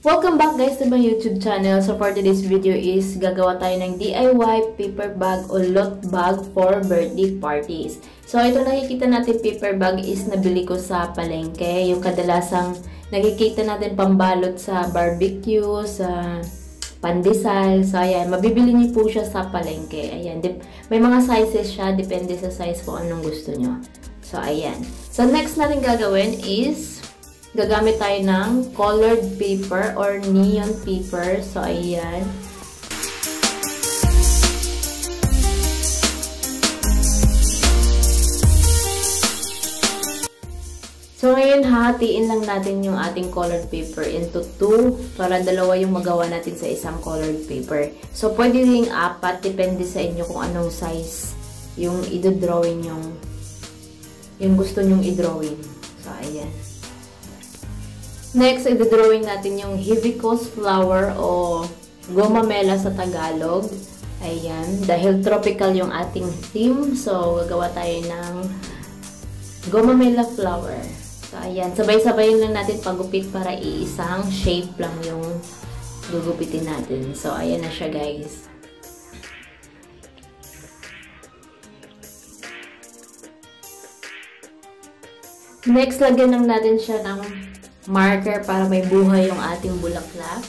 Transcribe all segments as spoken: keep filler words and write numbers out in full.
Welcome back guys to my YouTube channel. So for today's video is gagawa tayo ng D I Y paper bag o lot bag for birthday parties. So ito nakikita natin paper bag is nabili ko sa palengke. Yung kadalasang nakikita natin pambalot sa barbecue, sa pandesal. So ayan, mabibili niyo po siya sa palengke. Ayan, may mga sizes siya, depende sa size kung anong gusto nyo. So ayan. So next natin gagawin is gagamit tayo ng colored paper or neon paper. So, ayan. So, ngayon, hahatiin lang natin yung ating colored paper into two para dalawa yung magawa natin sa isang colored paper. So, pwede ring apat. Depende sa inyo kung anong size yung i-drawing yung, yung gusto nyong i-drawing. So, ayan. Next, i-drawing natin yung hibiscus flower o gomamela sa Tagalog. Ayan. Dahil tropical yung ating theme, so gagawa tayo ng gomamela flower. So, ayan. Sabay-sabayin lang natin pagupit para iisang shape lang yung gugupitin natin. So, ayan na siya, guys. Next, lagyan lang natin siya ng marker para may buhay yung ating bulaklak.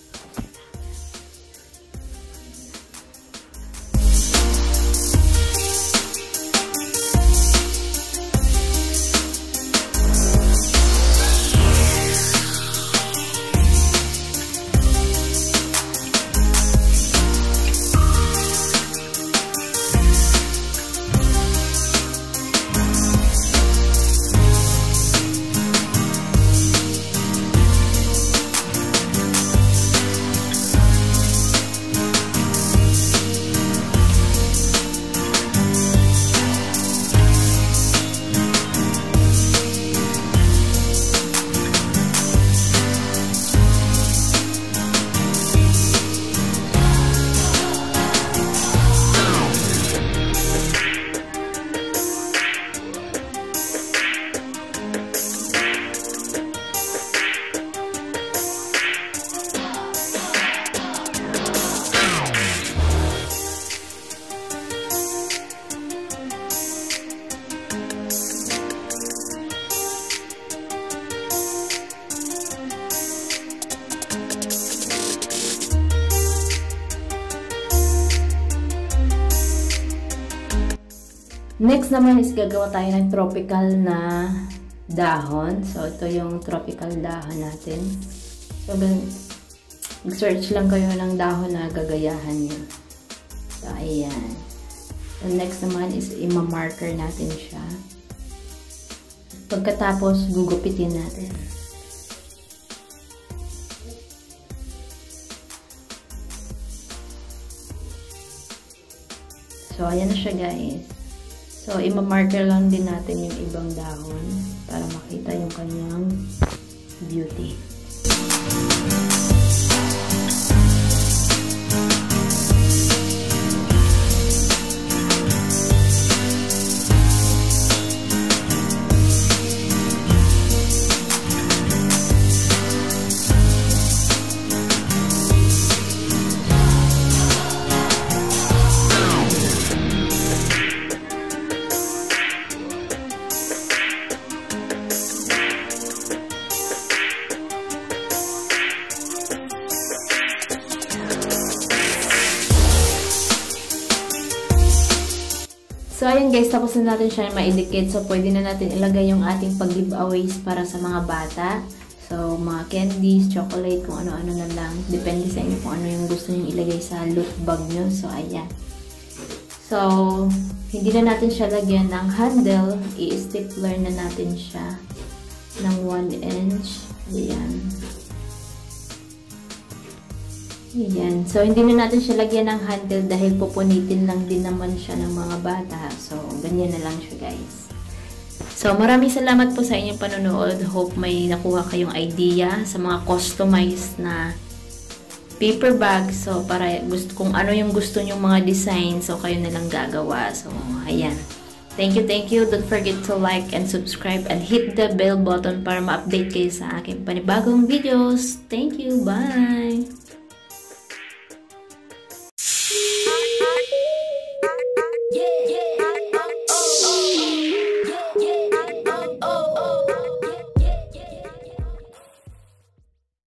Next naman is gagawa tayo ng tropical na dahon. So, ito yung tropical dahon natin. So, mag-search lang kayo ng dahon na gagayahan nyo. So, ayan. So, next naman is ima-marker natin siya. Pagkatapos, gugupitin natin. So, ayan na siya, guys. So, ima-marker lang din natin yung ibang dahon para makita yung kanyang beauty. So, ayan guys, tapos na natin siya maidikit. So, pwede na natin ilagay yung ating pag-giveaways para sa mga bata. So, mga candies, chocolate, kung ano-ano na lang. Depende sa inyo kung ano yung gusto nyo ilagay sa loot bag nyo. So, ayan. So, hindi na natin siya lagyan ng handle. I-stapler na natin siya ng one inch. Ayan. Ayan. So, hindi na natin siya lagyan ng handle dahil pupunitin lang din naman siya ng mga bata. So, ganyan na lang siya, guys. So, maraming salamat po sa inyong panonood. Hope may nakuha kayong idea sa mga customized na paper bag. So, para gusto, kung ano yung gusto nyong mga design, so kayo na lang gagawa. So, ayan. Thank you, thank you. Don't forget to like and subscribe and hit the bell button para ma-update kayo sa aking panibagong videos. Thank you. Bye! Yeah, yeah.